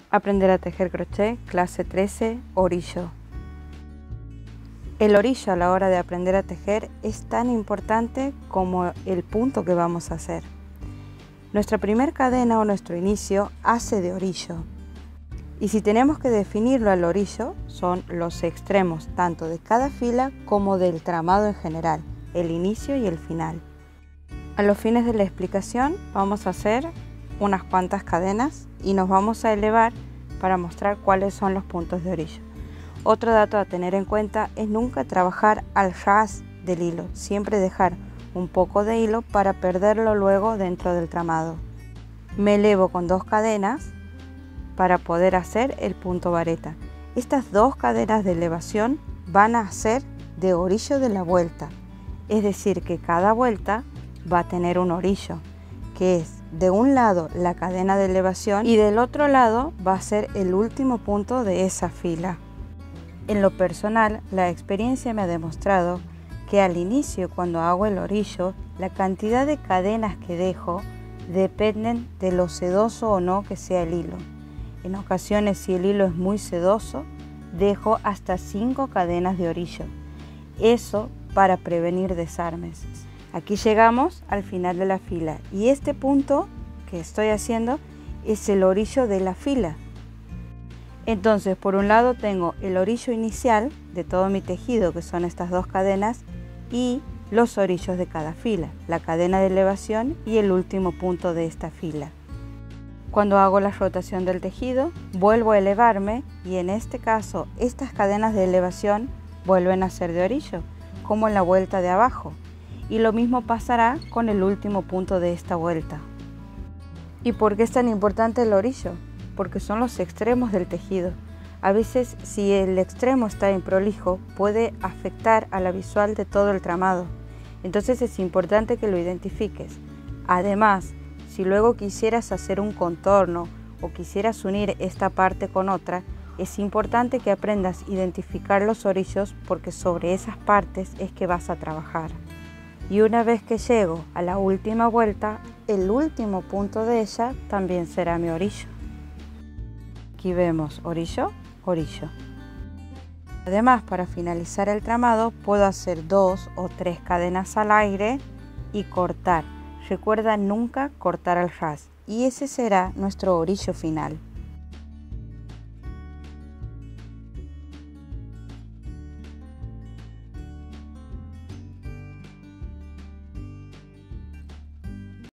Aprender a tejer crochet, clase 13, orillo. El orillo a la hora de aprender a tejer es tan importante como el punto que vamos a hacer. Nuestra primera cadena o nuestro inicio hace de orillo. Y si tenemos que definirlo al orillo, son los extremos tanto de cada fila como del tramado en general, el inicio y el final. A los fines de la explicación vamos a hacer unas cuantas cadenas y nos vamos a elevar para mostrar cuáles son los puntos de orillo. Otro dato a tener en cuenta es nunca trabajar al ras del hilo, siempre dejar un poco de hilo para perderlo luego dentro del tramado. Me elevo con 2 cadenas para poder hacer el punto vareta. Estas 2 cadenas de elevación van a ser de orillo de la vuelta, es decir que cada vuelta va a tener un orillo, que es de un lado la cadena de elevación y del otro lado va a ser el último punto de esa fila. En lo personal, la experiencia me ha demostrado que al inicio, cuando hago el orillo, la cantidad de cadenas que dejo dependen de lo sedoso o no que sea el hilo. En ocasiones, si el hilo es muy sedoso, dejo hasta 5 cadenas de orillo. Eso para prevenir desarmes. Aquí llegamos al final de la fila y este punto que estoy haciendo es el orillo de la fila. Entonces, por un lado tengo el orillo inicial de todo mi tejido, que son estas 2 cadenas, y los orillos de cada fila, la cadena de elevación y el último punto de esta fila. Cuando hago la rotación del tejido, vuelvo a elevarme y en este caso estas cadenas de elevación vuelven a ser de orillo, como en la vuelta de abajo. Y lo mismo pasará con el último punto de esta vuelta. ¿Y por qué es tan importante el orillo? Porque son los extremos del tejido. A veces, si el extremo está improlijo, puede afectar a la visual de todo el tramado. Entonces es importante que lo identifiques. Además, si luego quisieras hacer un contorno o quisieras unir esta parte con otra, es importante que aprendas a identificar los orillos porque sobre esas partes es que vas a trabajar. Y una vez que llego a la última vuelta, el último punto de ella también será mi orillo. Aquí vemos orillo, orillo. Además, para finalizar el tramado, puedo hacer 2 o 3 cadenas al aire y cortar. Recuerda nunca cortar al ras. Y ese será nuestro orillo final.